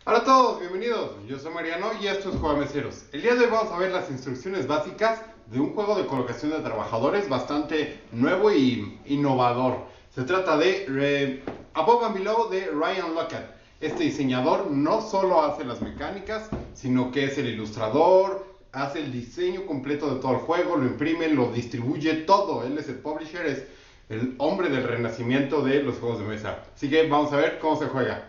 Hola a todos, bienvenidos. Yo soy Mariano y esto es Juegameseros. El día de hoy vamos a ver las instrucciones básicas de un juego de colocación de trabajadores bastante nuevo y innovador. Se trata de Above and Below de Ryan Laukat. Este diseñador no solo hace las mecánicas, sino que es el ilustrador, hace el diseño completo de todo el juego, lo imprime, lo distribuye todo. Él es el publisher, es el hombre del renacimiento de los juegos de mesa. Así que vamos a ver cómo se juega.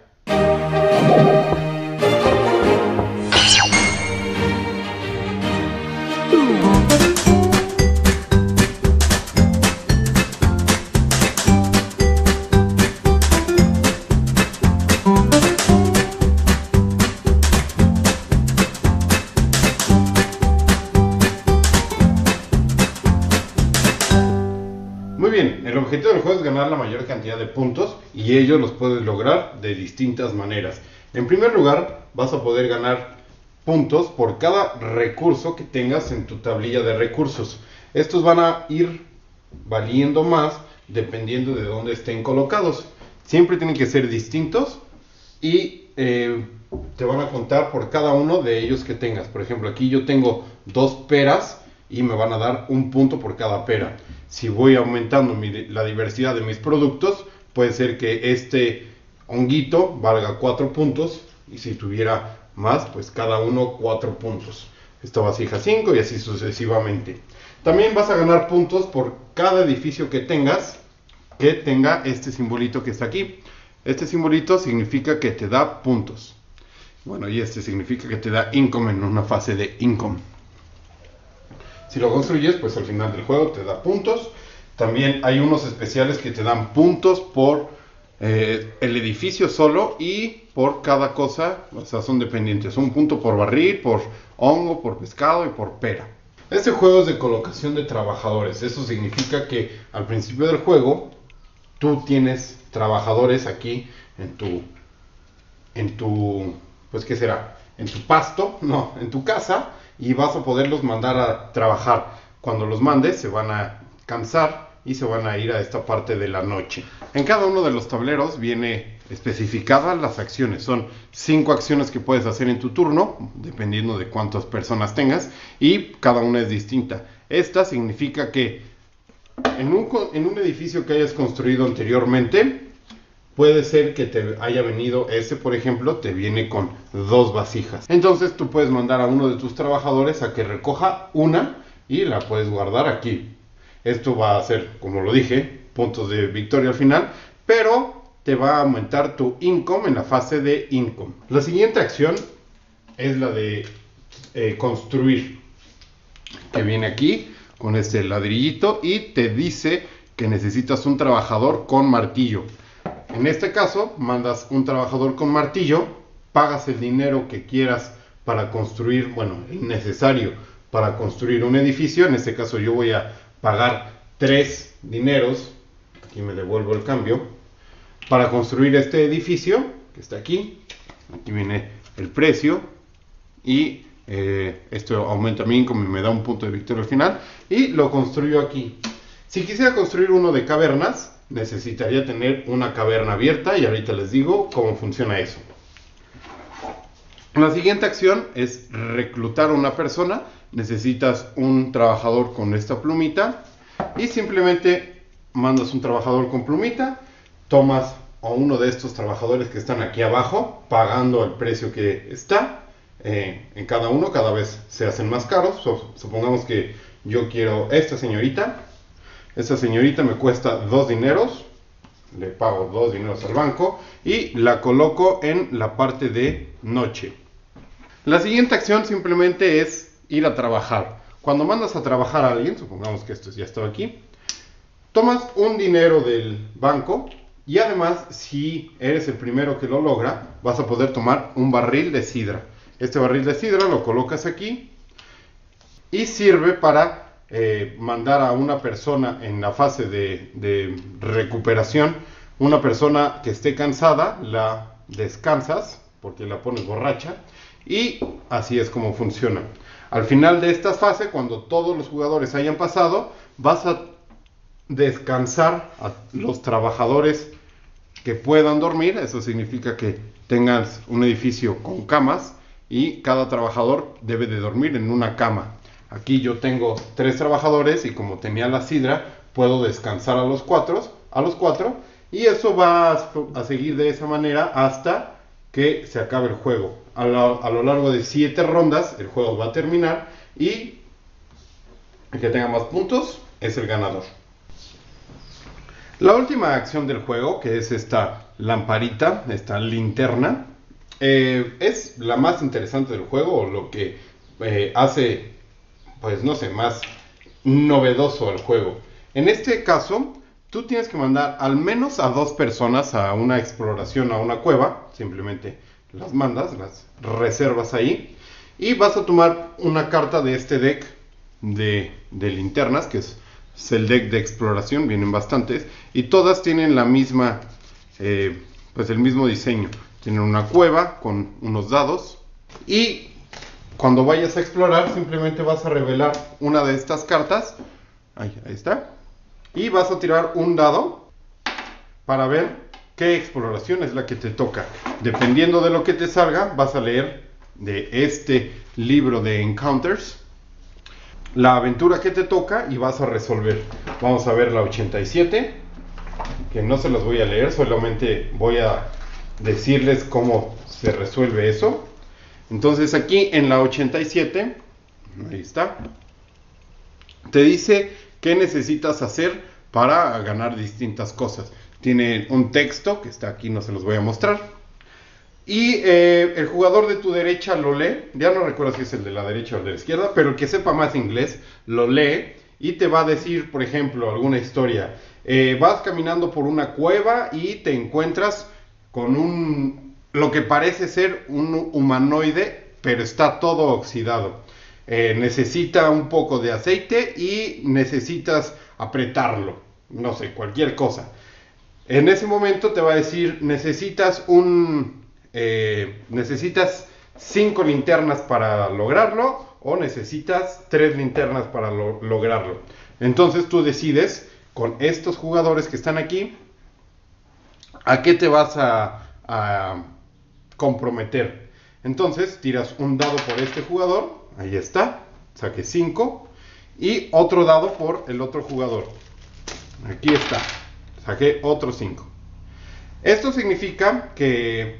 Muy bien, el objetivo del juego es ganar la mayor cantidad de puntos y ellos los puedes lograr de distintas maneras. En primer lugar, vas a poder ganar puntos por cada recurso que tengas en tu tablilla de recursos. Estos van a ir valiendo más dependiendo de dónde estén colocados. Siempre tienen que ser distintos y te van a contar por cada uno de ellos que tengas. Por ejemplo, aquí yo tengo 2 peras y me van a dar un punto por cada pera. Si voy aumentando la diversidad de mis productos, puede ser que este honguito valga 4 puntos y si tuviera más, pues cada uno 4 puntos. Esta vasija 5 y así sucesivamente. También vas a ganar puntos por cada edificio que tengas que tenga este simbolito que está aquí. Este simbolito significa que te da puntos. Bueno, y este significa que te da income en una fase de income. Si lo construyes, pues al final del juego te da puntos. También hay unos especiales que te dan puntos por el edificio solo y por cada cosa, o sea, son dependientes. Un punto por barril, por hongo, por pescado y por pera. Este juego es de colocación de trabajadores. Eso significa que al principio del juego tú tienes trabajadores aquí en tu, pues ¿qué será? En tu pasto, no, en tu casa. Y vas a poderlos mandar a trabajar. Cuando los mandes se van a cansar y se van a ir a esta parte de la noche. En cada uno de los tableros viene especificadas las acciones. Son 5 acciones que puedes hacer en tu turno, dependiendo de cuántas personas tengas, y cada una es distinta. Esta significa que en un edificio que hayas construido anteriormente, puede ser que te haya venido ese, por ejemplo, te viene con 2 vasijas. Entonces tú puedes mandar a uno de tus trabajadores a que recoja una y la puedes guardar aquí. Esto va a ser, como lo dije, puntos de victoria al final, pero te va a aumentar tu income en la fase de income. La siguiente acción es la de construir, que viene aquí con este ladrillito y te dice que necesitas un trabajador con martillo. En este caso, mandas un trabajador con martillo, pagas el dinero que quieras para construir, bueno, el necesario para construir un edificio. En este caso yo voy a pagar 3 dineros, aquí me devuelvo el cambio, para construir este edificio, que está aquí. Aquí viene el precio y esto aumenta mi income y me da un punto de victoria al final. Y lo construyo aquí. Si quisiera construir uno de cavernas, necesitaría tener una caverna abierta y ahorita les digo cómo funciona eso. La siguiente acción es reclutar a una persona. Necesitas un trabajador con esta plumita y simplemente mandas un trabajador con plumita, tomas a uno de estos trabajadores que están aquí abajo, pagando el precio que está en cada uno. Cada vez se hacen más caros. Supongamos que yo quiero esta señorita. Esta señorita me cuesta 2 dineros, le pago 2 dineros al banco y la coloco en la parte de noche. La siguiente acción simplemente es ir a trabajar. Cuando mandas a trabajar a alguien, supongamos que esto ya está aquí, tomas un dinero del banco y además, si eres el primero que lo logra, vas a poder tomar un barril de sidra. Este barril de sidra lo colocas aquí y sirve para mandar a una persona en la fase de recuperación. Una persona que esté cansada, la descansas porque la pones borracha y así es como funciona. Al final de esta fase, cuando todos los jugadores hayan pasado, vas a descansar a los trabajadores que puedan dormir. Eso significa que tengas un edificio con camas y cada trabajador debe de dormir en una cama. Aquí yo tengo 3 trabajadores y como tenía la sidra, puedo descansar a los cuatro, y eso va a seguir de esa manera hasta que se acabe el juego. A lo largo de 7 rondas el juego va a terminar y el que tenga más puntos es el ganador. La última acción del juego, que es esta lamparita, esta linterna, es la más interesante del juego, o lo que hace, pues no sé, más novedoso al juego. En este caso, tú tienes que mandar al menos a 2 personas a una exploración, a una cueva. Simplemente las mandas, las reservas ahí, y vas a tomar una carta de este deck de linternas, que es el deck de exploración. Vienen bastantes y todas tienen la misma, pues el mismo diseño. Tienen una cueva con unos dados, y cuando vayas a explorar simplemente vas a revelar una de estas cartas. Ahí está. Y vas a tirar un dado para ver qué exploración es la que te toca. Dependiendo de lo que te salga, vas a leer de este libro de Encounters la aventura que te toca y vas a resolver. Vamos a ver la 87, que no se las voy a leer, solamente voy a decirles cómo se resuelve eso. Entonces aquí en la 87, ahí está, te dice qué necesitas hacer para ganar distintas cosas. Tiene un texto que está aquí, no se los voy a mostrar. Y el jugador de tu derecha lo lee, ya no recuerdo si es el de la derecha o el de la izquierda, pero el que sepa más inglés lo lee y te va a decir, por ejemplo, alguna historia. Vas caminando por una cueva y te encuentras con lo que parece ser un humanoide, pero está todo oxidado. Necesita un poco de aceite y necesitas apretarlo, no sé, cualquier cosa. En ese momento te va a decir, necesitas 5 linternas para lograrlo, o necesitas 3 linternas para lograrlo. Entonces tú decides, con estos jugadores que están aquí, a qué te vas a comprometer. Entonces tiras un dado por este jugador, ahí está, saqué 5, y otro dado por el otro jugador, aquí está, saqué otros 5. Esto significa que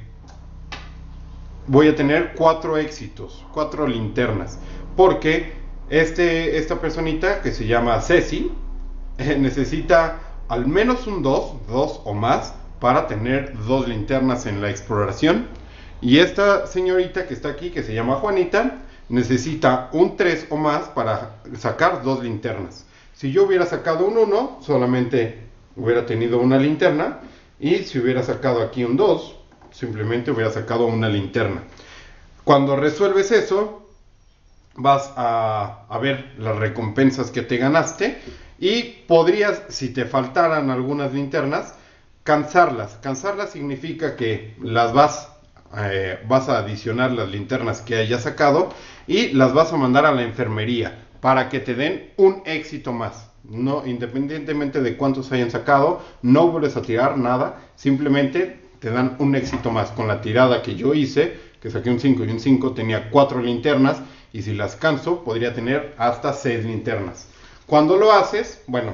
voy a tener 4 éxitos, 4 linternas, porque esta personita que se llama Ceci necesita al menos un 2 o más para tener 2 linternas en la exploración, y esta señorita que está aquí, que se llama Juanita, necesita un 3 o más para sacar 2 linternas. Si yo hubiera sacado un 1, solamente hubiera tenido una linterna, y si hubiera sacado aquí un 2, simplemente hubiera sacado una linterna. Cuando resuelves eso, vas a ver las recompensas que te ganaste, y podrías, si te faltaran algunas linternas, cansarlas. Cansarlas significa que las vas a adicionar las linternas que hayas sacado y las vas a mandar a la enfermería para que te den un éxito más. No, independientemente de cuántos hayan sacado, no vuelves a tirar nada, simplemente te dan un éxito más. Con la tirada que yo hice, que saqué un 5 y un 5, tenía 4 linternas, y si las canso podría tener hasta 6 linternas. Cuando lo haces, bueno,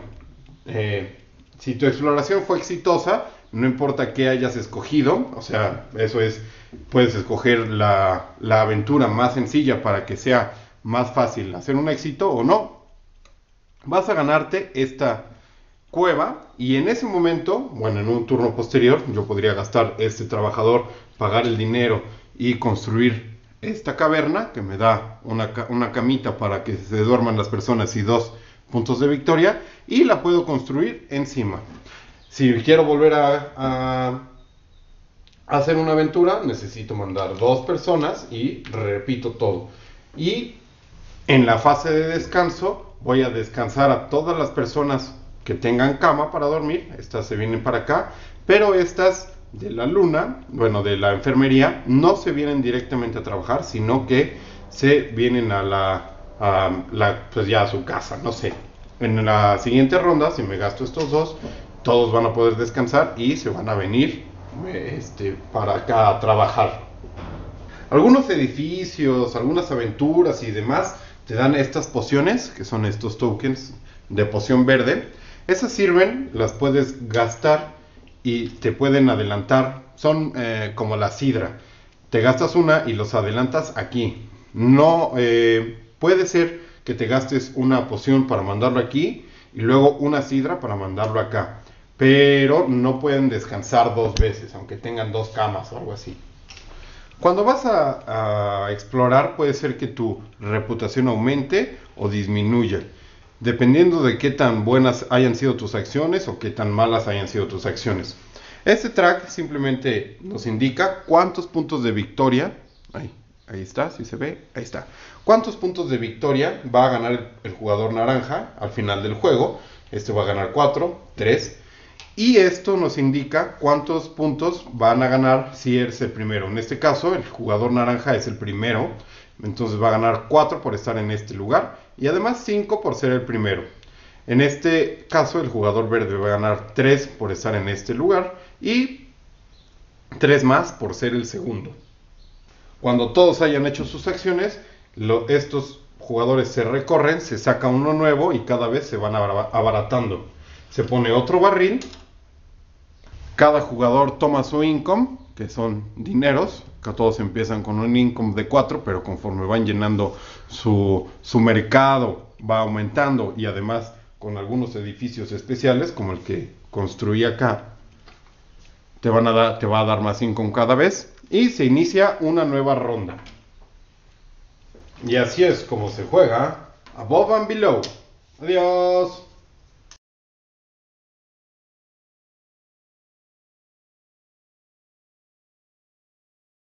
si tu exploración fue exitosa, no importa qué hayas escogido, o sea, eso es, puedes escoger la aventura más sencilla para que sea más fácil hacer un éxito o no. Vas a ganarte esta cueva, y en ese momento, bueno, en un turno posterior, yo podría gastar este trabajador, pagar el dinero y construir esta caverna que me da una camita para que se duerman las personas y 2 puntos de victoria, y la puedo construir encima. Si quiero volver a hacer una aventura, necesito mandar 2 personas y repito todo. Y en la fase de descanso voy a descansar a todas las personas que tengan cama para dormir. Estas se vienen para acá, pero estas de la luna, bueno, de la enfermería, no se vienen directamente a trabajar, sino que se vienen pues ya a su casa, no sé. En la siguiente ronda, si me gasto estos 2, todos van a poder descansar y se van a venir para acá a trabajar. Algunos edificios, algunas aventuras y demás te dan estas pociones, que son estos tokens de poción verde. Esas sirven, las puedes gastar y te pueden adelantar. Son como la sidra. Te gastas una y los adelantas aquí. No puede ser que te gastes una poción para mandarlo aquí y luego una sidra para mandarlo acá. Pero no pueden descansar dos veces, aunque tengan dos camas o algo así. Cuando vas a explorar, puede ser que tu reputación aumente o disminuya, dependiendo de qué tan buenas hayan sido tus acciones o qué tan malas hayan sido tus acciones. Este track simplemente nos indica cuántos puntos de victoria, ahí está, si se ve, ahí está, cuántos puntos de victoria va a ganar el jugador naranja al final del juego. Este va a ganar 4, 3. Y esto nos indica cuántos puntos van a ganar si eres el primero. En este caso, el jugador naranja es el primero. Entonces va a ganar 4 por estar en este lugar. Y además 5 por ser el primero. En este caso, el jugador verde va a ganar 3 por estar en este lugar. Y 3 más por ser el segundo. Cuando todos hayan hecho sus acciones, estos jugadores se recorren, se saca uno nuevo y cada vez se van abaratando. Se pone otro barril. Cada jugador toma su income, que son dineros, que todos empiezan con un income de 4, pero conforme van llenando su mercado va aumentando, y además con algunos edificios especiales, como el que construí acá, te va a dar más income cada vez, y se inicia una nueva ronda. Y así es como se juega Above and Below. Adiós.